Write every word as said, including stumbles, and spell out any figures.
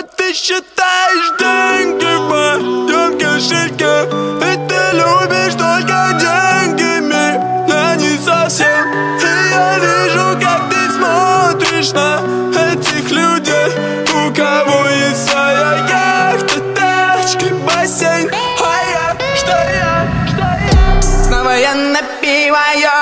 Вот ты считаешь деньги в моем кошельке, и ты любишь только деньгами, но не совсем. И я вижу, как ты смотришь на этих людей, у кого есть своя яхта, тачка, бассейн. А я, что я, что я? Снова я напиваю